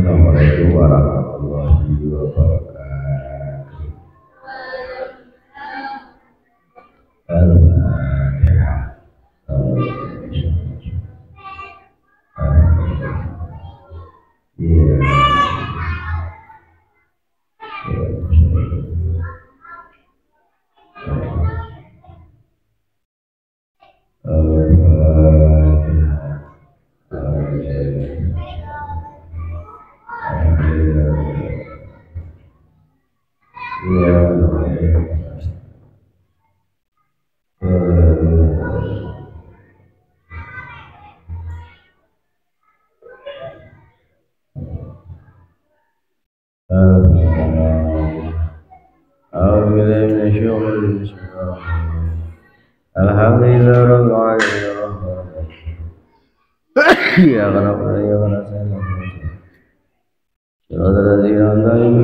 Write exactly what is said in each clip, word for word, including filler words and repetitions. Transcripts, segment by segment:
Assalamualaikum warahmatullahi wabarakatuh. Al-Fatihah. Iya. Ya karena ya karena saya sudah ada di dalam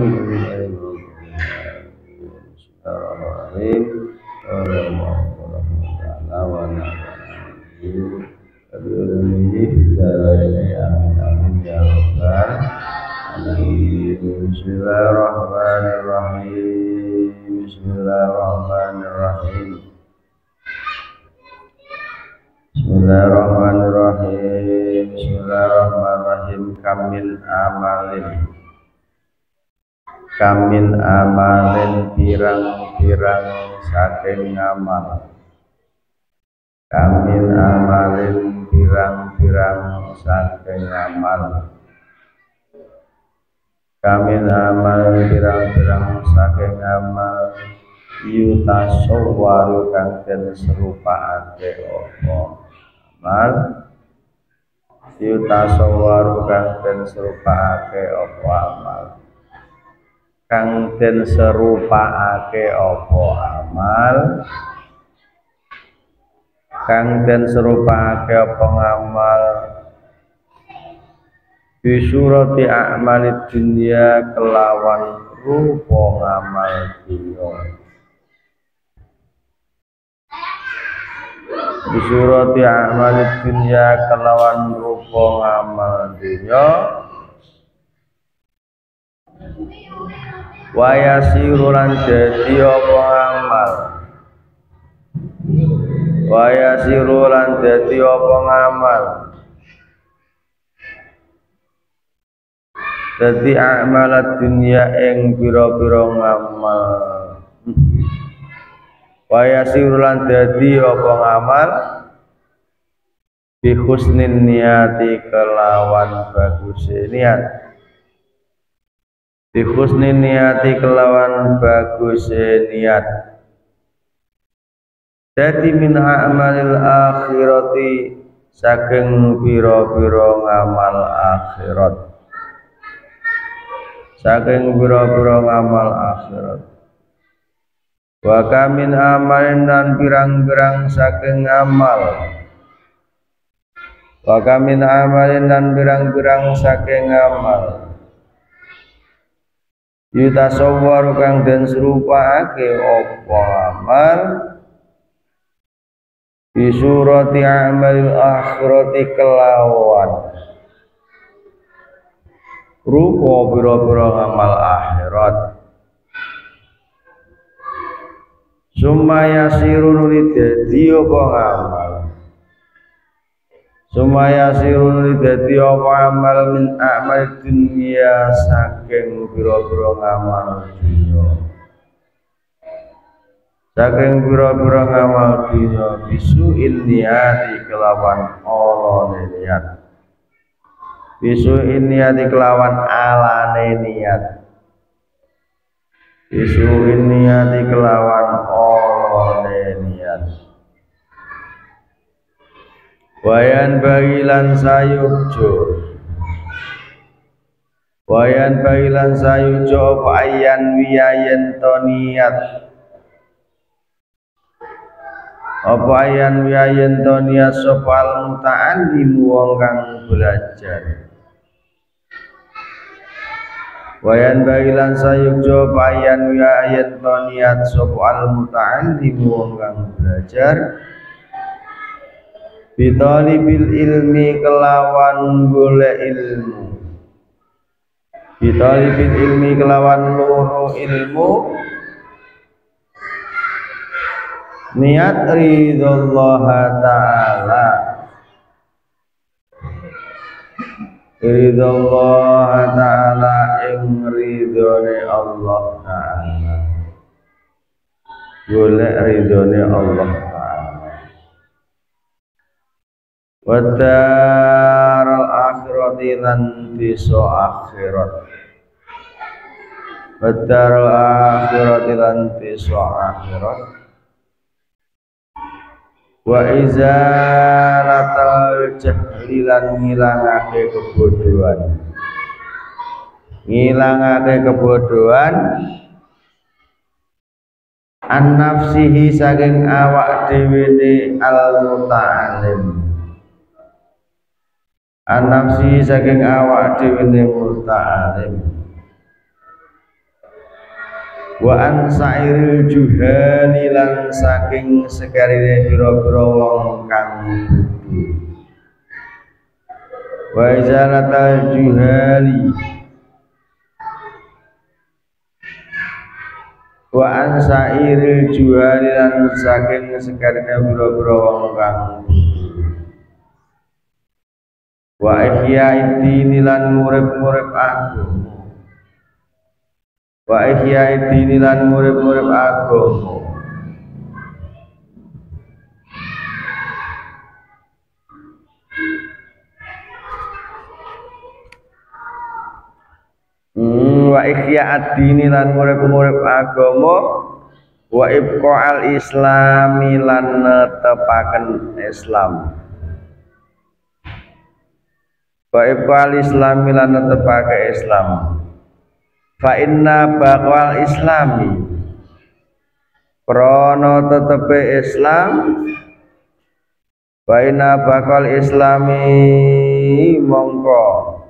Bismillahirrahmanirrahim. Bismillahirrahmanirrahim. Bismillahirrahmanirrahim. Bismillahirrahmanirrahim. Kamin amalin Kamin amalin pirang-pirang saking amal. Kamin amalin pirang-pirang saking amal. Kamin amal pirang-pirang saking amal. Yutasawwaru kang den serupakake apa amal. Yutasawwaru kang den serupakake apa amal. Kang den serupakake apa amal. Kang den serupakake apa ngamal. Bisurati a'malid dunya kelawan rupa ngamal dunya. Bisurati a'malid dunya kelawan rupa ngamal dunya. Wa yasiru lan dadi apa ngamal. Wa yasiru lan dadi apa ngamal. Dadi a'malat dunya ing pira-pira ngamal. Wa yasiru lan dadi apa ngamal. Bi husnin niyati kelawan bagus niat. Bi husnin niyati kelawan bagus niat. Dadi min a'malil akhirati saking pira-pira ngamal akhirat. Saking pira-pira ngamal akhirat. Wa kamin amalin dan pirang-pirang saking amal. Wa kamin amalin dan pirang-pirang saking amal. Yutasawwaru kang den serupakake apa amal. Bisurati amalil akhirati kelawan rupa pira-pira ngamal akhirat. Sumaya sirun dadi apa ngamal. Sumaya sirun dadi apa amal min a'mal dunya saking pira-pira ngamal dunya. Saking pira-pira ngamal dunya bisu niati kelawan olone niat. Bisu niati kelawan alane niat. Bisu niati kelawan olone niat. Wayan bagilan sayujo. Wayan bagilan sayujo ayan wiyayen to niat. Apa ayan wiyayen to niat sopal muta'allim wong kang belajar. Wayan bagilan sayujo ayan wiyayen to niat sopal muta'allim wong kang belajar. Bitalibil ilmi kelawan golek ilmu. bitalibil ilmi kelawan loro ilmu niat ridallah ta'ala ridallah ta'ala ing ridhone Allah ta'ala golek ridhone Allah ta'ala wa daral akhirati lan bisa akhirat wa daral akhirati lan bisa akhirat wa izalatal jahli lan ngilangake kebodohan ngilangake kebodohan an nafsihi saking awak dhewe ne al muta'alim an nafsihi saking awak dhewe ne muta'alim wa an sa'iril juhali lan saking sekarine pira-pira wong kang bodho wa izalatal juhali wa an sa'iril juhali lan saking sekarine pira-pira wong kang bodho wa ihya dini lan murip-murip agama wa ihya dini lan murip-murip agama hmm, wa ihya dini lan murip-murip agama wa ibqa'al islami lan netepaken Islam wa ibqa'al islami lan netepaken Islam fa inna baqwal islami krana tetepe Islam fa inna baqwal islami mongko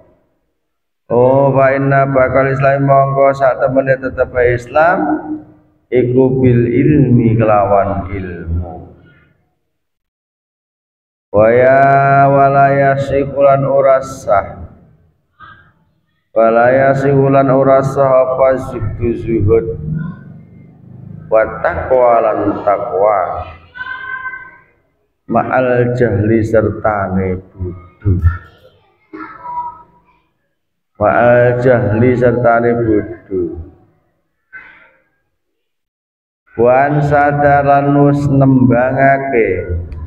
oh fa inna baqwal islami mongko sak temene tetepe Islam iku bil ilmi kelawan ilmu wa ya wala yasikulan ora sah walaya siwulan ora sah apa zuhdu zuhud wa taqwa lan taqwa ma'al jahli sertane bodho ma'al jahli sertane bodho wan sadaran nus nembangake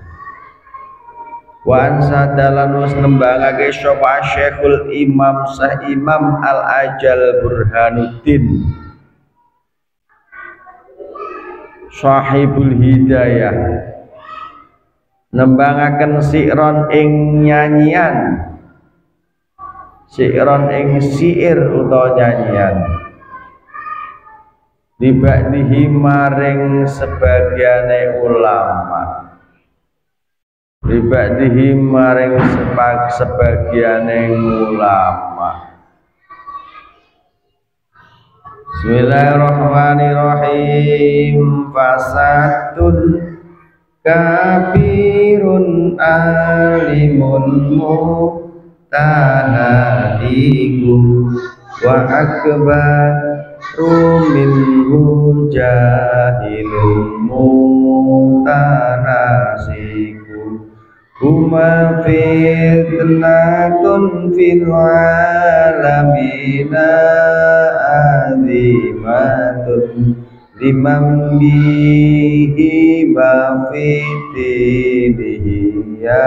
wan sadalan wis nembangake sapa Syekhul Imam Sah Imam Al Ajal Burhanuddin Sahibul Hidayah nembangaken si'ron ing nyanyian si'ron ing si'ir utawa nyanyian dibakdihi maring sebagiane ulama dibakdihi maring sepag sebagiane ulama. Bismillahirrahmanirrahim. Fasatun kabirun alimun mutahadiku wa akbaru minhu jahilun mutanasiku huma fitnatun fil alamina azimatun liman bihi mafitinihi ya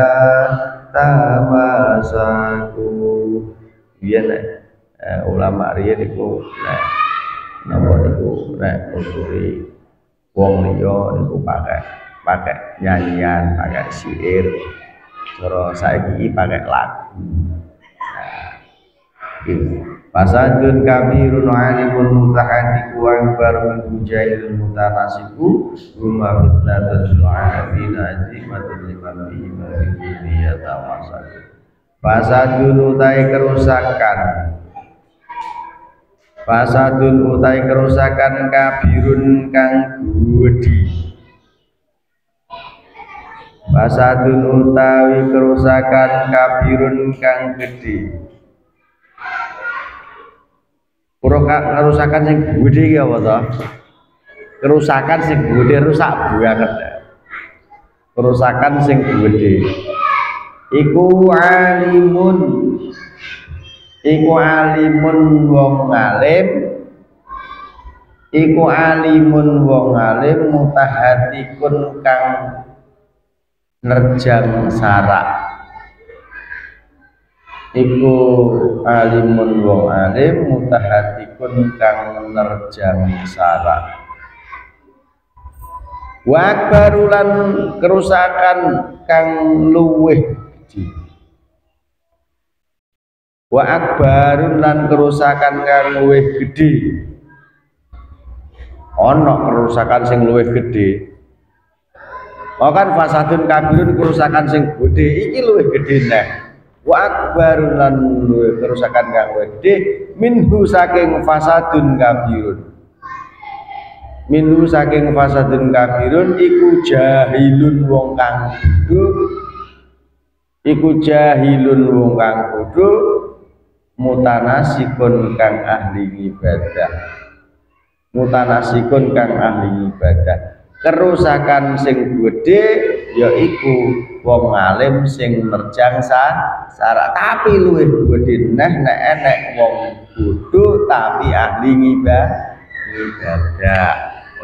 tamasaku. Biyen eh, ulama riyen iku nek napa niku nek usuli wong liya niku pakai pakai nyanyian, pakai syair. Cara saiki pakai lagu. Nah, iki fasadun kabirun alimun mutahaddiqu wa akbar min jahilul mutanasiku rumma fitnatun su'abina azimatun liman bihi ma'idiyya tamasak. Fasadun utai kerusakan fasadun utai kerusakan kabirun kang gudi fasadun utawi kerusakan kabirun kang gede kerusakan sing gede iki apa to? Kerusakan sing gede rusak banget. Kerusakan sing gede. Iku alimun. Iku alimun wong alim. Iku alimun wong alim mutahatikun kang nerjang sarak. Iku alimun wong alim mutahatikun kang nerjang sarak. Wa akbarulan kerusakan kang luweh gede. Wa akbarun lan kerusakan kang luweh gede. Ono kerusakan sing luwih gede. Oh kan fasadun kabirun kerusakan sing gede iki luwih gede neh. Wa akbarun lan luwih kerusakan kang luwih gede minhu saking fasadun kabirun. Minhu saking fasadun kabirun iku jahilun wong kang bodho. Iku jahilun wong kang bodho mutanasikun kang ahli ibadah. Mutanasikun kang ahli ibadah. Kerusakan sing gede yaiku wong alim sing nerjang sarak, tapi luwih gede neh nek enek wong bodho tapi ahli ibadah.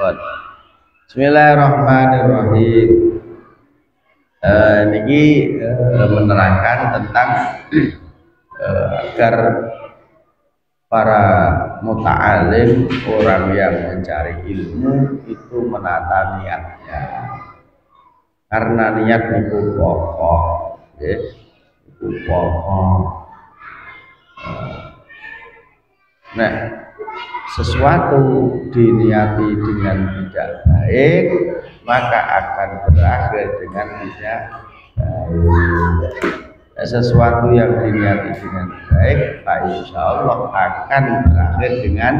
Bismillahirrahmanirrahim. Uh, niki uh, menerangkan tentang uh, agar para muta'alim, orang yang mencari ilmu itu menata niatnya, karena niat itu pokok, ya, itu pokok. Nah, sesuatu diniati dengan tidak baik, maka akan berakhir dengan tidak baik. Sesuatu yang diniati dengan baik, Pak insya Allah akan berakhir dengan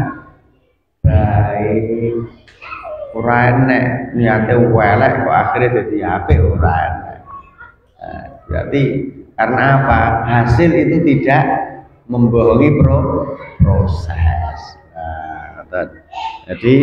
baik. Ora enek niate welek kok akhirnya jadi apik ora enek. Nah, berarti karena apa? Hasil itu tidak membohongi pro proses. Nah, jadi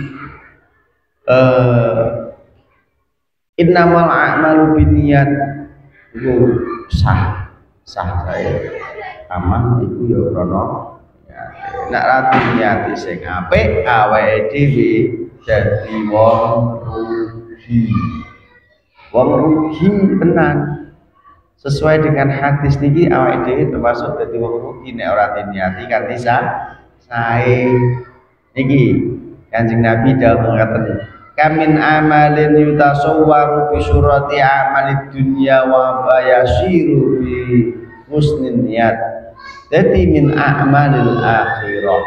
eh, innamal a'malu binniyat itu sah sah saya aman itu ya krono nek ratu niati sing apik awake dhewe dadi wong rugi wong rugi tenan sesuai dengan hadis niki awake dhewe termasuk dadi wong rugi nek ora diniati kanthi sah sae niki Kanjeng Nabi dawuh ngaten kamin amalin yutasawwaru bi surati amalid dunya wa bayashiru bi husnin niyat. Dadi min a'malil akhirah.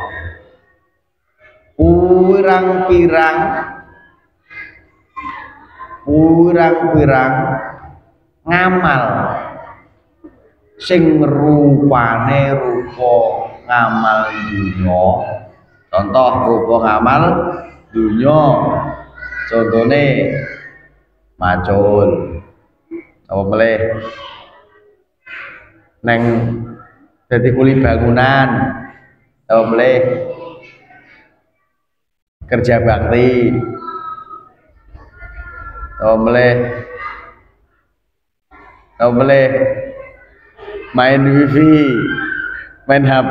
Pirang-pirang pirang-pirang ngamal sing rupane rupa ngamal dunya. Contoh rupa ngamal dunya. Contohnya macul apa meleh neng dadi kuli bangunan apa meleh kerja bakti apa meleh apa meleh main wifi main H P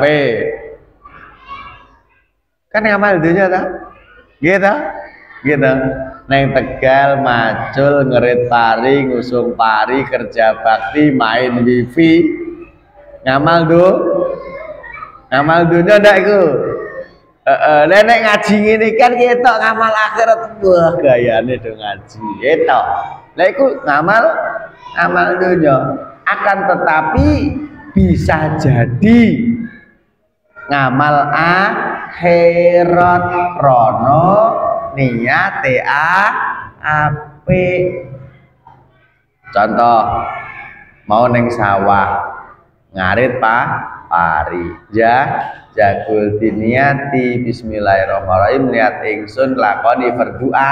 kan ngamal dunya ta gitu gitu neng Tegal macul ngerit pari ngusung pari kerja bakti main wifi ngamal do ngamal dunya ndak iku heeh uh, uh, nek ngaji ngene kan ketok ngamal akhirat wah gayane do ngaji ketok lha iku ngamal amal dunya akan tetapi bisa jadi ngamal akhirat rono niate a apik. Contoh mau neng sawah ngarit pak pari ya jagul diniati bismillahirrahmanirrahim niat ingsun lakoni berdoa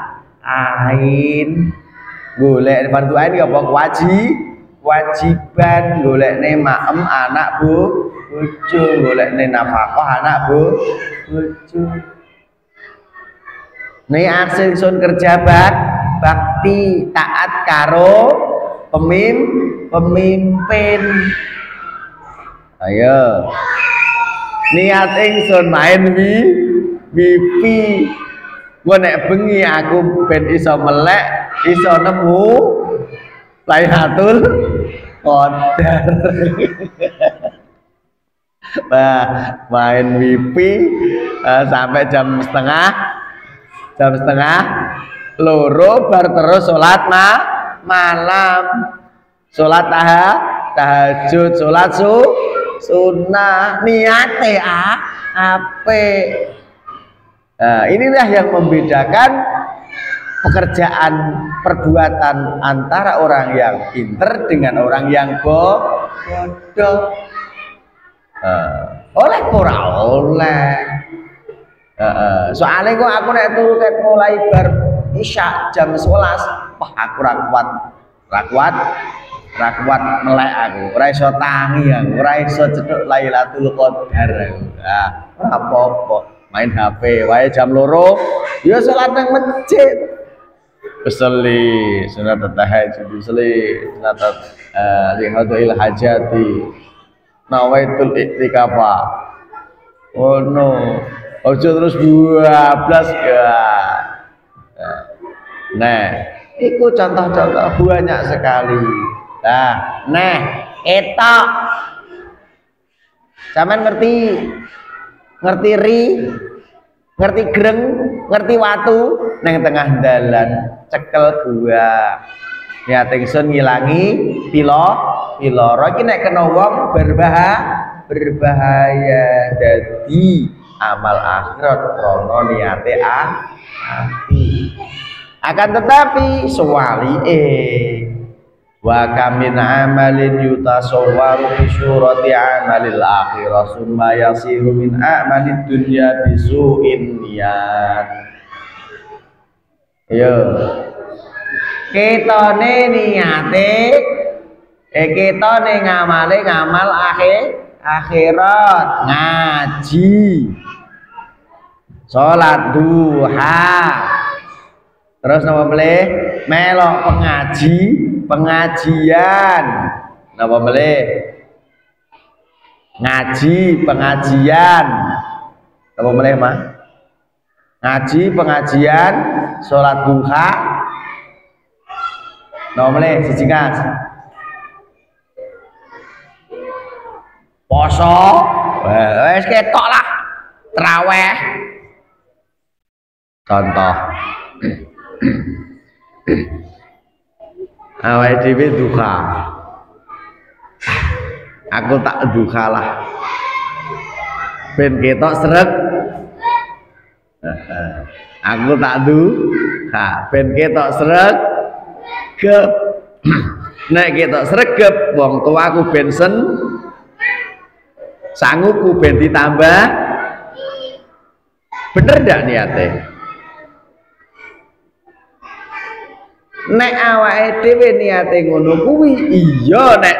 ain golek berdoa ini apa wajib wajiban golek ne maem anak bu bojo, golekne nafkah anak bu, bojo. Niat ingsun kerja bak, bakti taat karo pemim, pemimpin. Ayo. Niat ingsun main wi, wifi. Gua nek bengi aku ben iso melek, iso nemu Lailatul Qadar. Nah, main wifi uh, sampai jam setengah jam setengah loro bar terus sholat ma malam, sholat taha tahajud, sholat su sunnah, niate ah ape. Nah, inilah yang membedakan pekerjaan perbuatan antara orang yang pinter dengan orang yang bodoh. Uh, oleh ora oleh. Uh, soalnya kok aku nek turu ket mulai bar isya jam sebelas, wah aku ra kuat, ra kuat, ra kuat melek aku, ora iso tangi aku, ora iso cedhuk Lailatul Qadar aku. Nah, apa-apa, main H P wae jam loro, ya salat nang masjid. Usolli sunat tahajud, usolli sunat eh lihatul hajati. Nawaitul iktikafa. Oh no. Ojo terus dua belas ya. Nah, itu contoh-contoh banyak sekali. Nah, nah, etok. Sampeyan ngerti ngerti ri, ngerti greng, ngerti watu neng tengah dalan cekel gua. Niat ingsun ngilangi pilo piloro iki nek kena wong berbahaya berbahaya dadi amal akhirat krono niate ah api. Akan tetapi sewalike wa kamin amalin yutasawwaru fi surati amalil akhirah summa yasiru min amalid dunya bisu'in niyat. Yo ketone niate eh ketone ngamale ngamal akhir akhirat, ngaji, sholat duha, terus napa melih melok pengaji pengajian, napa melih ngaji pengajian, napa melih mah ngaji pengajian, sholat duha, napa melih siji kas poso, wes ketok lah, traweh. Contoh, awake dhewe duha, aku tak duha lah, ben ketok sreg, aku tak duha, ben ketok sreg, gep, nek ketok sregep, wong tuaku ben sen sanguku ben ditambah, bener ndak niate? Nek awake dhewe niate ngono kuwi iya, nek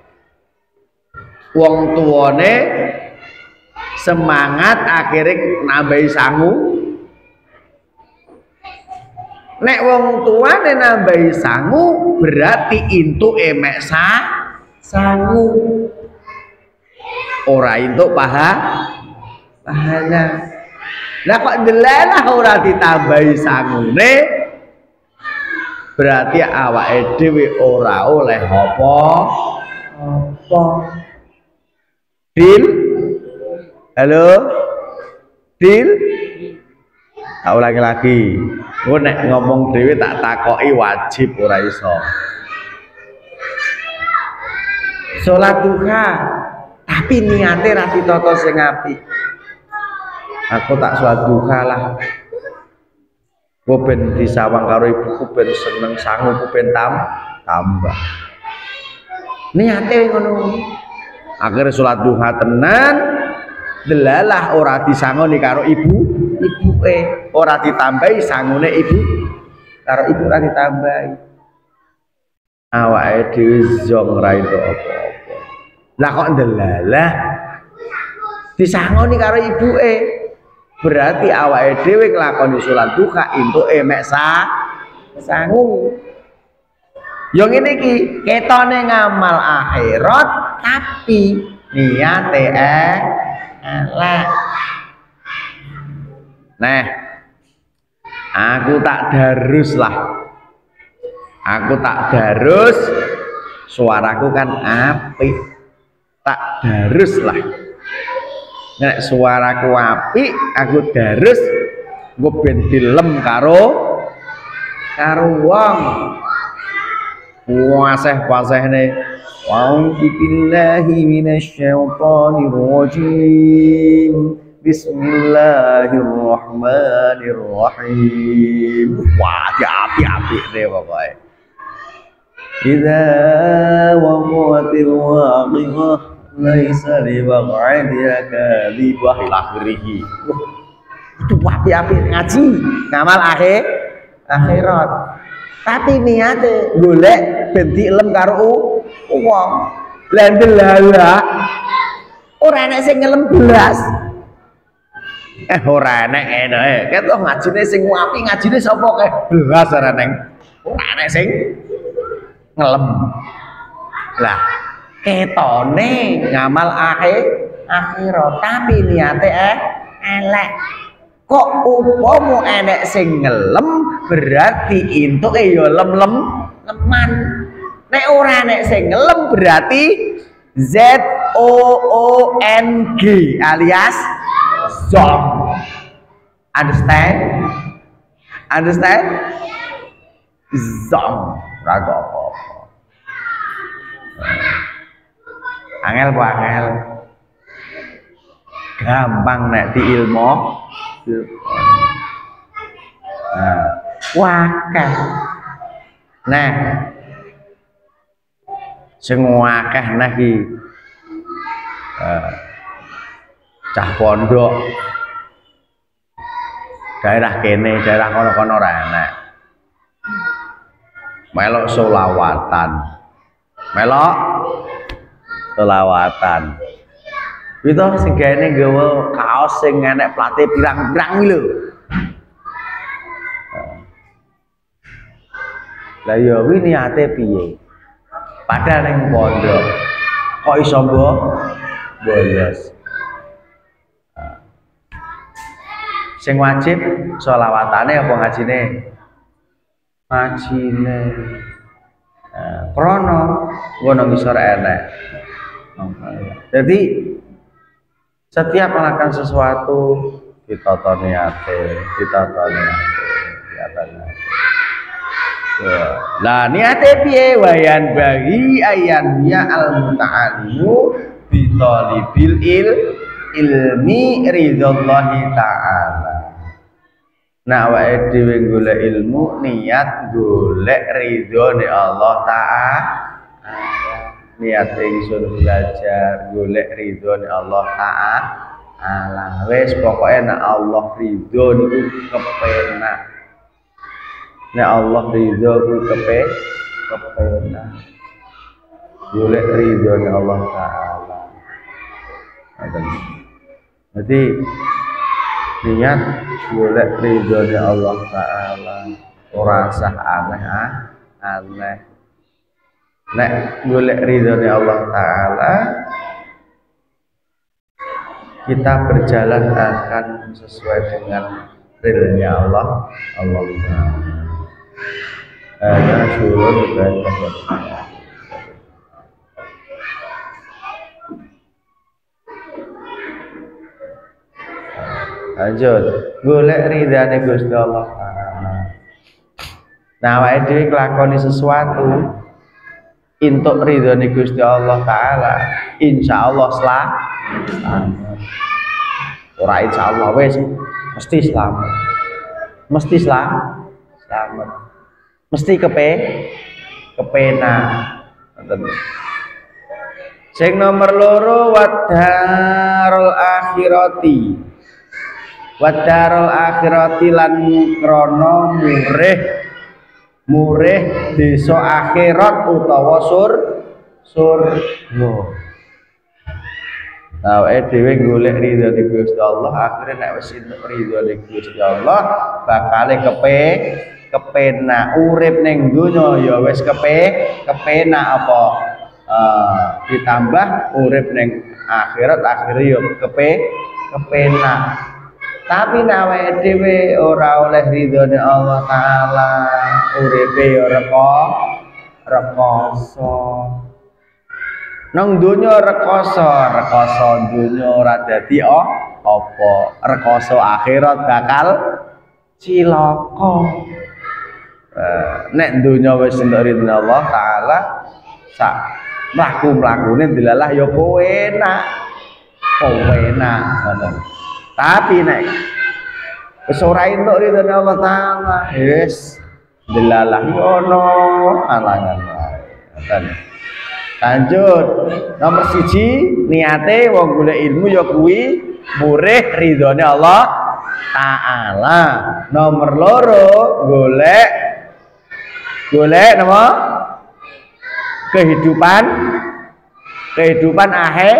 wong tuane semangat akhirnya nambahi sangu, nek wong tuane nambahi sangu berarti intu emek sa sangu, ora entuk paha pahala. Lah kok delalah ora ditambahi sangune, berarti awake dhewe ora oleh apa apa. Deal? Halo? Deal? Tak ulangi lagi. Engko nek ngomong dhewe tak takoki wajib ora iso. Salat duha tapi niate ra ditata sing apik. Aku tak sholat duha lah, ku ben disawang karo ibuku ben seneng, sanguku ben tam tambah. Niate ngono. Akhirnya sholat duha tenan, delalah ora disangoni karo ibu, ibuke ora ditambahi sangune ibu, karo ibu ora ditambahi. Awake dhewe zong ra entuk apa-apa. Lah kok delalah disangoni karo ibuke. Berarti awake dhewe nglakoni salat duha entuke mek sa sangu. Yo ngene iki ketone ngamal akhirat tapi niate eh elek. Nah, aku tak darus lah. Aku tak darus, suaraku kan apik. Tak darus lah. Nek suaraku apik, aku darus, gue ben dilem karo karo wong. Waseh-wasehne. A'udzu billahi minasyaitonir rajim. Bismillahirrahmanirrahim. Wah, api-api deh pokoknya. Idza waqa'atil waqi'ah laisa liwaqa'atiha kadhibah lakhrihi. Itu api-api ngaji ngamal akhir akhirat. Tapi niate golek ben dilem karo wong. Lah ndelala ora enek sing ngelem belas. Eh ora enek ene. Ketok ngajine sing apik ngajine sapa kae? Belas ora enek. Ora enek sing ngelem. Lah ketone ngamal akhir akhirat tapi niate eh elek. Kok umpama enek sing ngelem berarti entuke ya lem-lem leman. Nek ora enek sing ngelem berarti Z O O N G alias zong. Understand? Understand? Zong. Ora apa-apa. Angel po angel. Gampang nek di ilmu. Nah, wakeh. Nah, sing wakeh nah iki uh, cah pondok daerah kene, daerah kono-kono ora enak. Melok solawatan. Melok solawatan. Itu sing gene nggawa kaos sing enek plate pirang-pirang lho. Lah ya kuwi niate piye? Padahal ning pondok kok iso mbok bolos. Sing wajib sholawatane apa ngajine? Ngajine. Nah, krana ngono ngisor enek. Jadi setiap melakukan sesuatu ditata niate, ditata niate, ditata niate. Lah niate piye wayan bagi ayan ya al muta'alimu bi talibil il ilmi ridallahi ta'ala. Nah awake dhewe golek ilmu niat golek ridhone Allah Ta'ala. Niat ingsun belajar golek ridhone Allah Ta'ala. Wis pokoke nek Allah ridho niku kepenak. Nek Allah ridho ku kepe kepenak. Golek ridhone Allah Ta'ala. Jadi niat golek ridhone Allah Ta'ala. Ora sah aneh aneh. Nek golek ridhone Allah Ta'ala, kita berjalan akan sesuai dengan ridhonya Allah Allah Ta'ala. Ada surut dan kebenaran. Lanjut, golek ridhane Gusti Allah Ta'ala. Nah, awake dhewe nglakoni sesuatu untuk ridhone Gusti Allah Ta'ala, insyaallah selamat. Ora insyaallah wis mesti selamat. Mesti selamat. Selamat. Mesti kepe kepenak. Ngoten. Sing nomor loro wadarul akhirati. Wadarul akhirati lan krana murih murih desa akhirat utawa sur surga. awake dhewe golek ridho di Gusti Allah, akhire nek wis entuk ridho di Gusti Allah, bakale kepe kepenak urip ning donya ya wis kepe kepenak apa uh, ditambah urip ning akhirat akhire ya kepe kepenak. Tapi nek awake dhewe ora oleh ridhone Allah taala, uripe ya reko rekoso. Nang donya rekoso, rekoso donya ora dadi oh, apa? Rekoso akhirat bakal cilaka. Uh, nek donya wis entuk ridhone Allah taala, sak mlaku-mlakune dilalah ya kowe enak. Kowe enak ngono. Tapi nek wis ora entuk ridhone Allah taala, wis dilalah ono alangan wae. Ngoten. Lanjut nomor siji niate wong golek ilmu ya kuwi murih ridhone Allah taala. Nomor loro golek golek napa kehidupan kehidupan akhir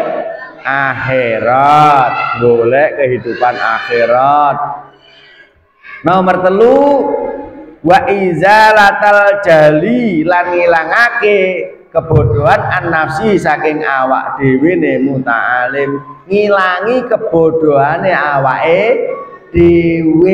akhirat golek kehidupan akhirat. Nomor telu wa izalatal jali lan ngilangake kebodohan an-nafsi saking awak dhewe ne muta'alim, ngilangi kebodohane awake dhewe.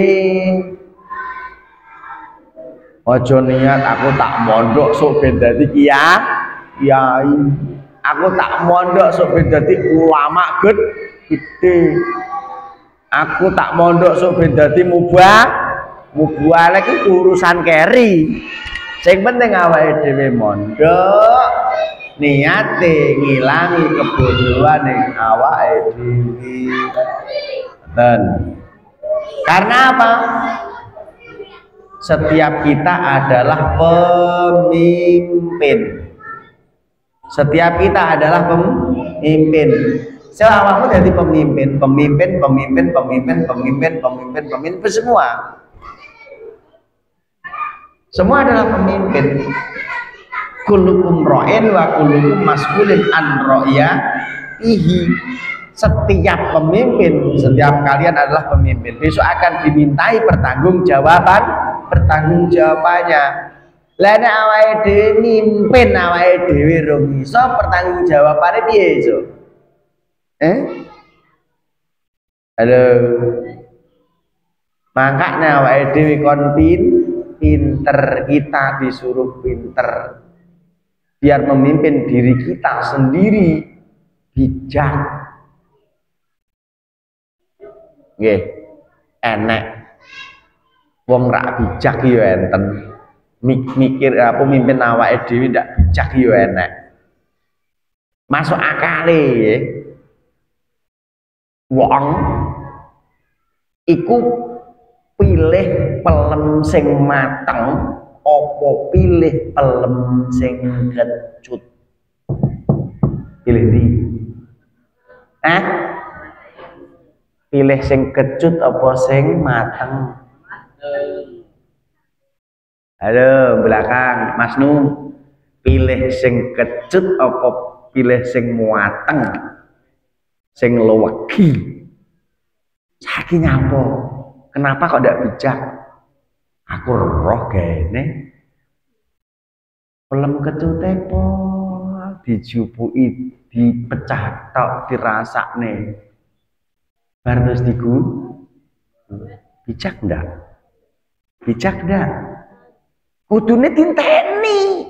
Aja niat aku tak mondok sok ben dadi kiai, aku tak mondok sok ben dadi ulama gede, aku tak mondok sok ben dadi mubah mubah lagi urusan keri. Sing penting awake dhewe mondok niate ngilangi kebodohan ning awake dhewe. Dan karena apa? Setiap kita adalah pemimpin. Setiap kita adalah pemimpin. Selama jadi pemimpin, pemimpin, pemimpin, pemimpin, pemimpin, pemimpin, pemimpin semua. Semua adalah pemimpin. Kullukum ra'in wa kullukum mas'ulin an ra'iyatihi. Setiap pemimpin, setiap kalian adalah pemimpin. Besok akan dimintai pertanggungjawaban, pertanggungjawabannya. Lah nek awake dhewe mimpin awake dhewe rong iso pertanggungjawabane piye iso? Eh? Halo. Makanya awake dhewe kon pin pinter, kita disuruh pinter biar memimpin diri kita sendiri bijak. Nggih, enek wong rak bijak ya enten. Mikir apa mimpin awake dhewe ndak bijak ya enek. Masuk akale ya. Wong iku pilih pelem sing mateng apa pilih pelem sing kecut? Pilih ndi? Eh? Pilih sing kecut apa sing mateng? Halo belakang Mas Nu, pilih sing kecut apa pilih sing mateng? Sing lewegi. Saking apa? Kenapa kok tidak bijak? Aku roh gene pelem kecute po dijupui dipecah tok dirasakne bar terus diku bijak ndak? Bijak ndak? Kudune tinteni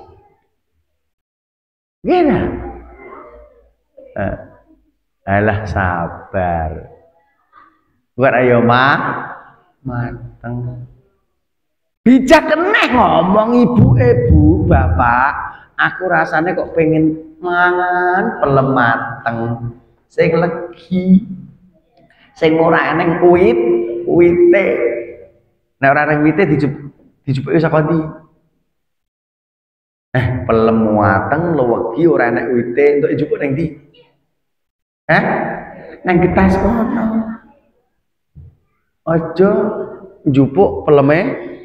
gini eh, alah sabar bukan ayo mah mateng bijak keneh ngomong ibu-ibu bapak aku rasanya kok pengen mangan pelem mateng sing legi sing ora eneng kuit kuite nek ora eneng kuite dijup dijupuki saka ndi eh pelem mateng legi ora enek kuite entuk dijupuk ning ndi eh nang getas kono aja njupuk peleme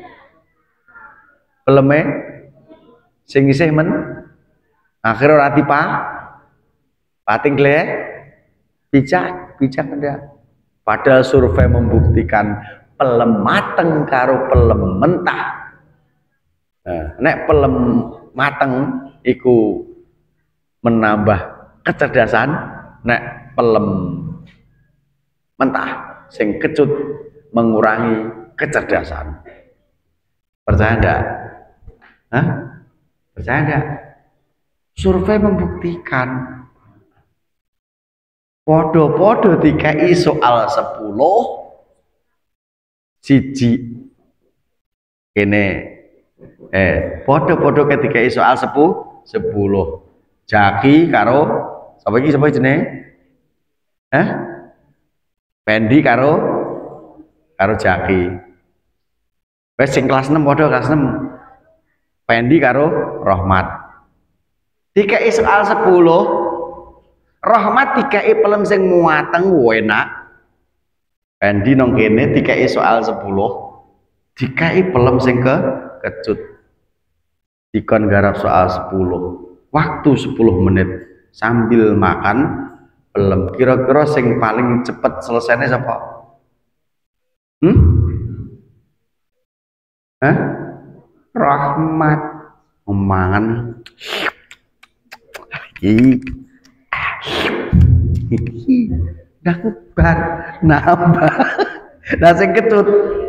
peleme sing isih men akhir ora tipa pating glek Bijak, bijak ada. Padahal survei membuktikan pelem mateng karo pelem mentah. Nah, nek pelem mateng iku menambah kecerdasan, nek pelem mentah sing kecut mengurangi kecerdasan. Percaya enggak? Hah? Percaya enggak? Survei membuktikan podo-podo dikai soal sepuluh siji kene eh podo-podo ketika soal sepuluh sepuluh Jaki karo sapa iki sapa jenenge? Hah? Pendi karo karo Jaki. Wes sing kelas enam podo kelas enam. Pendi karo Rohmat. Dikai soal sepuluh Rohmat dikai pelem sing muateng enak. Pendi nang kene dikai soal sepuluh dikai pelem sing ke kecut. Dikon garap soal sepuluh. Waktu sepuluh menit sambil makan pelem. Kira-kira sing paling cepet selesainya siapa? Hmm? Hah? Rahmat memangan iki dah kubar nambah nah sing ketut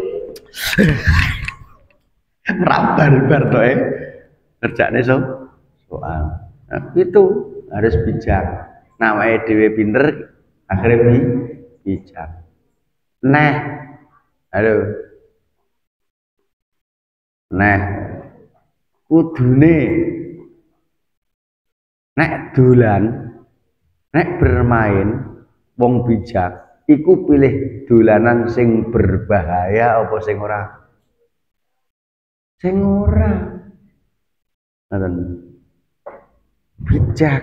rabar-bar to eh kerjane so soal nah, itu harus bijak namanya dhewe pinter akhirnya bi bijak nah halo nah kudune nek dolan nek bermain wong bijak iku pilih dolanan sing berbahaya apa sing ora sing ora ngoten bijak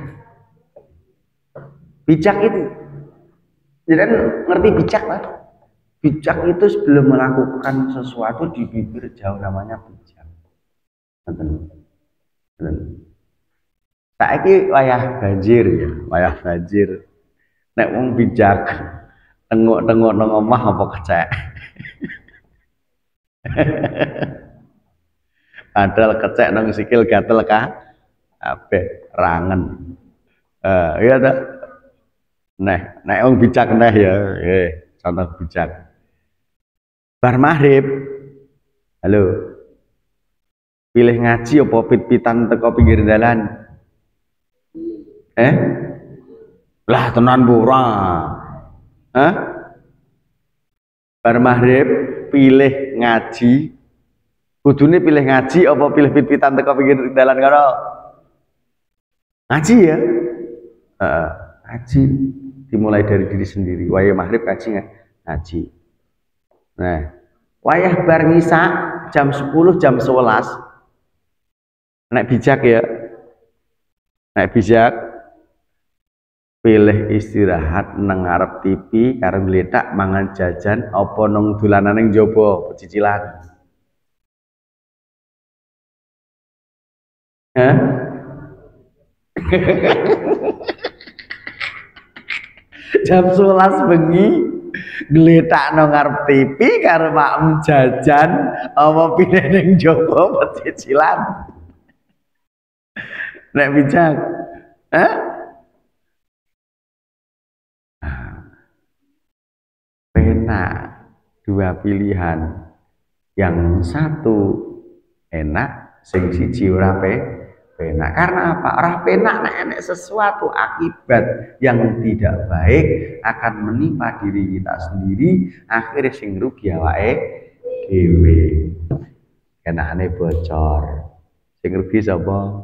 bijak itu jadi ngerti bijak lah bijak itu sebelum melakukan sesuatu di bibir jauh namanya bijak ngoten ngoten saiki wayah banjir ya wayah banjir nek wong bijak tengok-tengok nang omah apa kecek padahal kecek nang sikil gatel ka kabeh rangen eh iya ta nah nek wong bijak neh ya eh contoh bijak bar maghrib halo pilih ngaji apa pit-pitan teko pinggir dalan eh lah tenan pura hah bar maghrib pilih ngaji kudune pilih ngaji apa pilih pit-pitan teko pinggir dalan karo ngaji ya uh, ngaji dimulai dari diri sendiri wayah maghrib ngaji ngaji nah wayah bar ngisa jam sepuluh jam sebelas nek bijak ya nek bijak pilih istirahat nang ngarep T V karo ngletak mangan jajan apa nang dolanan ning njaba cicilan hah jam sebelas bengi ngletak nang ngarep T V karo makmu jajan apa pilih ning njaba cicilan nek bijak hah enak dua pilihan yang satu enak sing siji ora penak karena apa ora penak nek enek sesuatu akibat yang tidak baik akan menimpa diri kita sendiri akhirnya sing rugi awake dhewe kenane bocor sing rugi sapa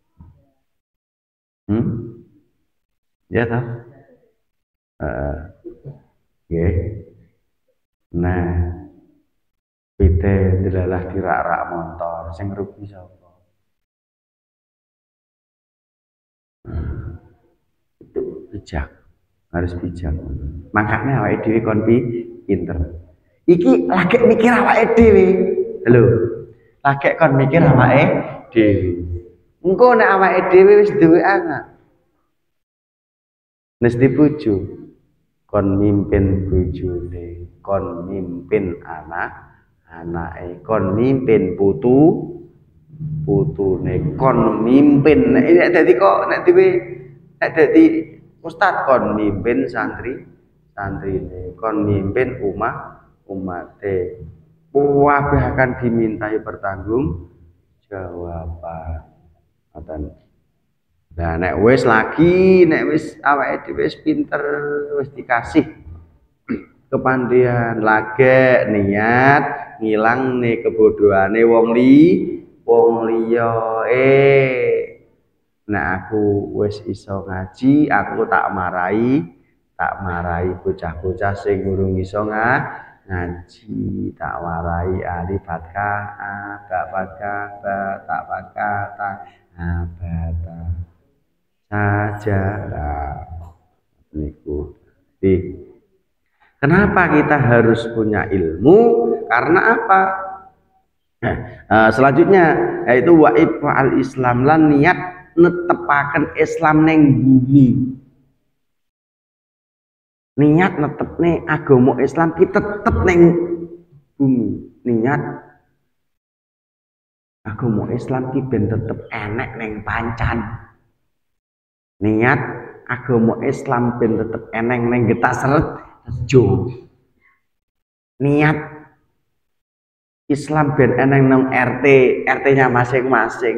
hmm ya ta heeh nggih nah pite delalah dirak-rak motor sing rugi sapa hmm. Itu bijak harus bijak makanya awake dhewe kon pinter iki lagi mikir awake dhewe lho lagi kon mikir awake dhewe engko nek awake dhewe wis duwe anak wis dibojo kon mimpin bojone, kon mimpin anak anake, kon mimpin putu putune, kon mimpin nek dadi kok nek dhewe nek dadi ustad kon mimpin santri santrine, kon mimpin umat umate. Kabeh akan dimintai pertanggung jawaban. Ngoten. Nah nek wis lagi nek wis awake dhewe wis pinter wis dikasih kepandian lagek niat ngilang nih kebodohane wong li wong liya. Eh nek aku wis iso ngaji aku tak marai tak marai bocah-bocah sing durung iso ngaji, tak marai alif fathah a ba fathah ba tak fathah ta abata saja. Nah, niku. Kenapa kita harus punya ilmu? Karena apa? Nah, selanjutnya yaitu waib al Islam lan niat netepaken Islam neng bumi. Niat netepne agama Islam kita tetep neng bumi. Niat agama Islam ki ben tetep enek neng pancan. Niat agama Islam ben tetep eneng neng Getas Rejo. Niat Islam ben eneng nang R T, R T-nya masing-masing.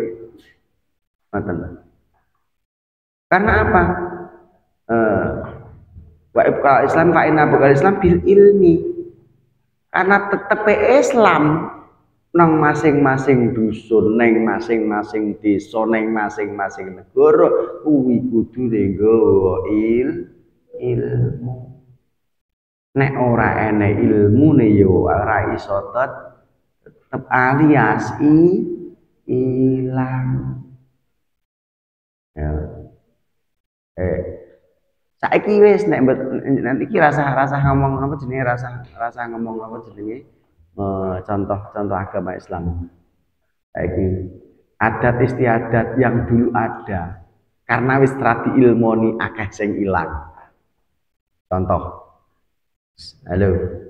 Karena apa? Eh, wa ibqal Islam fa inna bakal Islam bil ilmi. Karena tetep Islam nang masing-masing dusun, neng masing-masing desa, neng masing-masing negara kuwi kudu nggawa il ilmu. Nek ora enek ilmune yo ora iso tetep alias i ilang. Ya. Eh saiki wis nek nanti iki rasa-rasa ngomong apa jenenge rasa rasa ngomong apa jenenge contoh-contoh agama Islam. Saiki adat istiadat yang dulu ada karena wis tradi ilmoni akeh sing ilang. Contoh. Halo.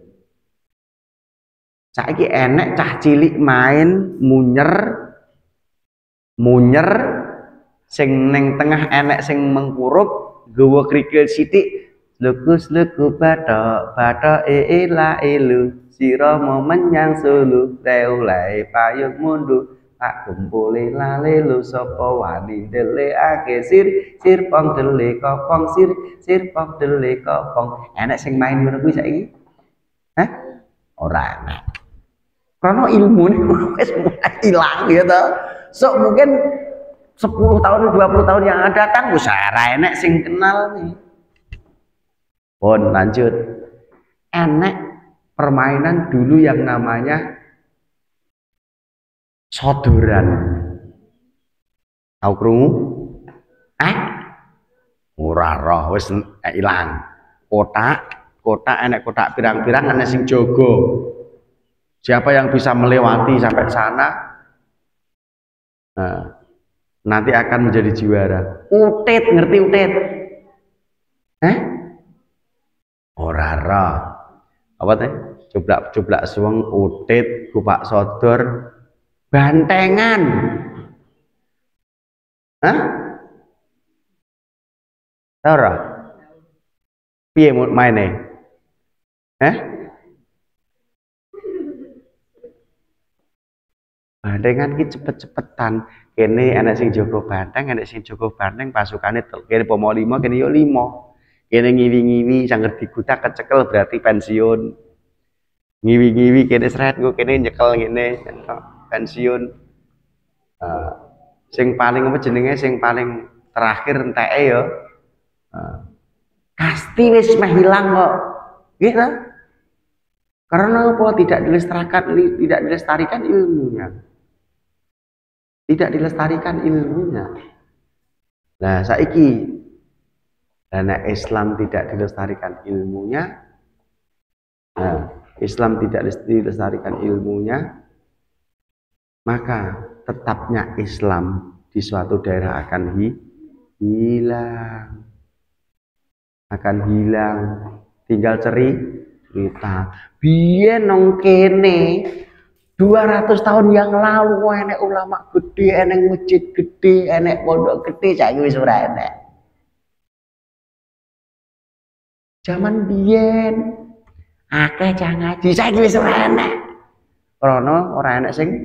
Saiki enek cah cilik main munyer munyer sing neng tengah enek sing mengkurup gawa krikil sithik lukus luku bathok bathok e la elu sira menyang sulu reulai payung mundur tak kumpule lale lu sapa wani ndelikake sir sir pong delik kopong sir sir pong delik kopong. Enek sing main ngono kuwi saiki? Hah? Ora enak. Karena ilmune wis mulai ilang gitu. So mungkin sepuluh tahun dua puluh tahun yang akan datang wis ora enek sing kenal nih. Pun lanjut. Enek permainan dulu yang namanya sodoran. Tahu krungu? Eh? Ora roh wis ilang. Kotak, kotak enek kotak pirang-pirang enek sing jaga. Siapa yang bisa melewati sampai sana nah, nanti akan menjadi juara. Utit, ngerti utit? Eh? Ora roh. Apa teh? Coblak-coblak suweng utit, kupak sodor, bantengan. Hah? Ora. Piye maine? Eh? Bantengan ki cepet-cepetan. Kene ana sing jaga banteng, ana sing jaga banteng pasukane kene pomo lima, kene yo lima. Kene ngiwi-ngiwi sangger digutak kecekel berarti pensiun. Ngiwi-ngiwi kene sret nggo kene nyekel ngene pensiun. Uh, sing paling apa jenenge sing paling terakhir enteke ya. Uh, kasti wis meh ilang kok. Nggih ta? Karena apa? Tidak dilestarikan tidak dilestarikan ilmunya. Tidak dilestarikan ilmunya. Nah, saiki karena Islam tidak dilestarikan ilmunya, nah, Islam tidak dilestarikan ilmunya, maka tetapnya Islam di suatu daerah akan hi, hilang, akan hilang. tinggal ceri cerita biyen nang kene dua ratus tahun yang lalu enek ulama gede, enek masjid gede, enek pondok gede, saiki wis ora enek. Zaman biyen akeh cah ngaji, saiki wis ora enek. Krana ora enek sing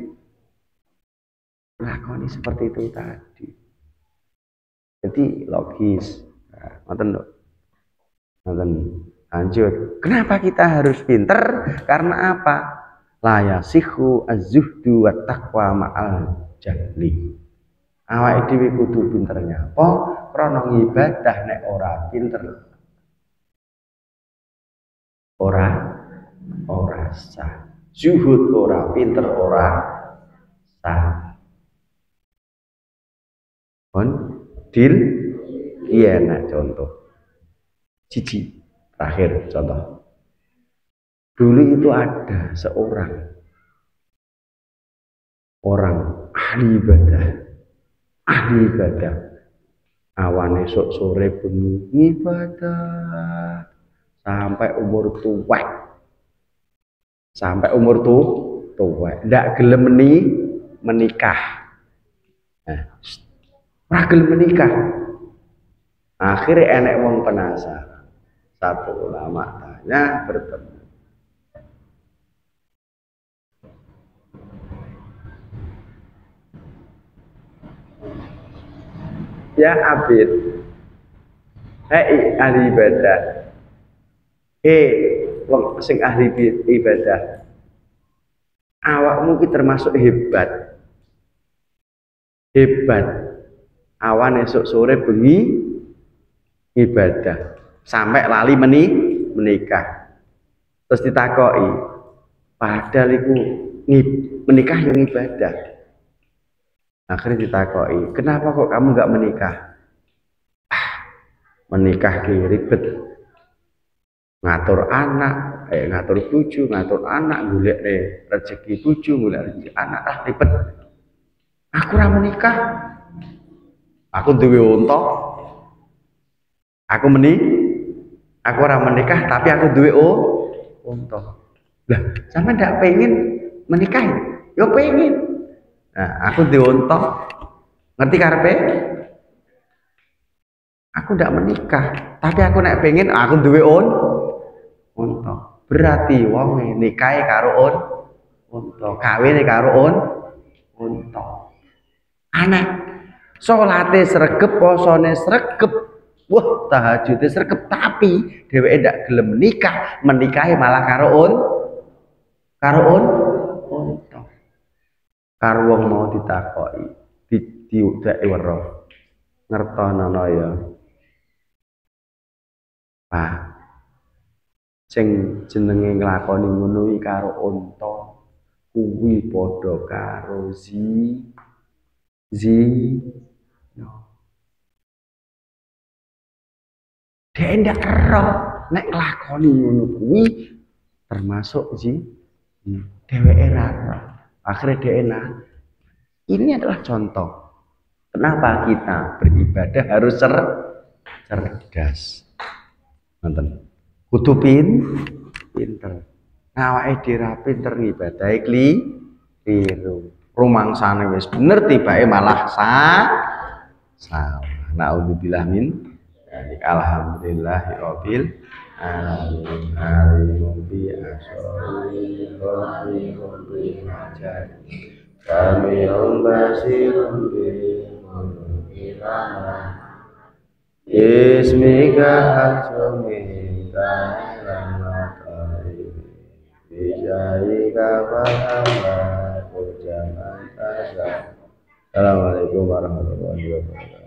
lakoni seperti itu tadi. Jadi logis. Nah, ngoten lho. Ngoten. Lanjut. Kenapa kita harus pinter? Karena apa? La yasihu az-zuhdu wa taqwa ma'al jahli. Awake dhewe kudu pinternya apa? Krana ibadah nek ora pinter. Ora ora sah. Zuhud ora pinter ora sah. Pun dil iya nak contoh. Cici terakhir contoh. Dulu itu ada seorang orang ahli ibadah, ahli ibadah. Awan esok sore bengi ibadah sampai umur tua, sampai umur tu tua. Ndak gelem meni menikah. Nah, ora gelem menikah. Akhirnya enek wong penasaran. Satu ulama tanya bertemu. Ya Abid, hei ahli ibadah, eh wong sing ahli ibadah, awakmu ki termasuk hebat, hebat. Awan esok sore bengi ibadah. Sampai lali meni menikah. Terus ditakoki, padahal iku menikah yang ibadah. Akhirnya ditakoki, kenapa kok kamu nggak menikah? Ah, menikah ki ribet. Ngatur anak, eh, ngatur bojo, ngatur anak, golek eh, rezeki bojo, golek rezeki anak, ah ribet. Aku ora menikah. Aku duwe unta. Aku meni Aku ora menikah tapi aku duwe oh unta. Lah, sampe ndak pengen menikah? Yo pengen. Nah, aku duwe unta. Ngerti karepe? Aku ndak menikah, tapi aku nek pengen aku duwe un unta. Berarti wong nikahe karo un unta, kawine karo un unta. Aneh. Salate sregep, posone sregep. Wah, tahajudnya sregep tapi dheweke ndak gelem menikah, menikahi malah karo un karo un unta. Karo wong mau ditakoki, diudaki weruh. Ngertonono ya. Pak, sing jenenge nglakoni ngono iki karo unta kuwi padha karo zi zi no. Dia ndak ero nek nglakoni ngono kuwi termasuk zi dheweke ora. Akhirnya dia enak. Ini adalah contoh kenapa kita beribadah harus cer cerdas. Nonton. Kudu pin pinter. Awake dhewe pinter ngibadahi kliru. Rumangsane wis bener tibake malah sa salah. Naudzubillah min alhamdulillahirabbil alamin. Alimun bi asori rabbi rabbi majad. Kami basirun bi mulkilana. Ismika asmika lamakai bijaika fahama tujaman tasa. Assalamualaikum warahmatullahi wabarakatuh.